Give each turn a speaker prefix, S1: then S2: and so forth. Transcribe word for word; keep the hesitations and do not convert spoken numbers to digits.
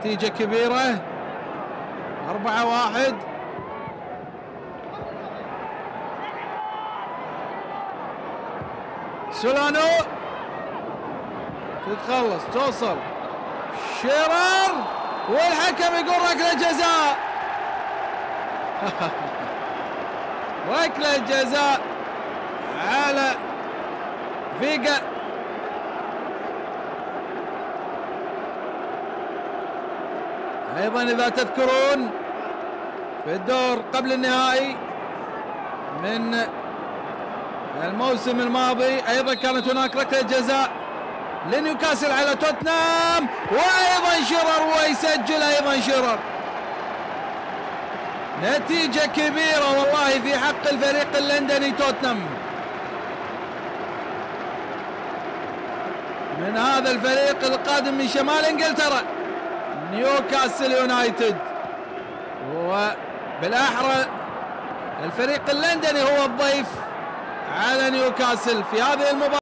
S1: نتيجة كبيرة أربعة واحد. سولانو تتخلص توصل شيرر والحكم يقول ركلة جزاء. ركلة جزاء على فيجا. ايضا اذا تذكرون في الدور قبل النهائي من الموسم الماضي ايضا كانت هناك ركلة جزاء لنيوكاسل على توتنهام، وايضا شيرر ويسجل ايضا شيرر. نتيجة كبيرة والله في حق الفريق اللندني توتنهام من هذا الفريق القادم من شمال انجلترا نيوكاسل يونايتد، وبالاحرى الفريق اللندني هو الضيف على نيوكاسل في هذه المباراة.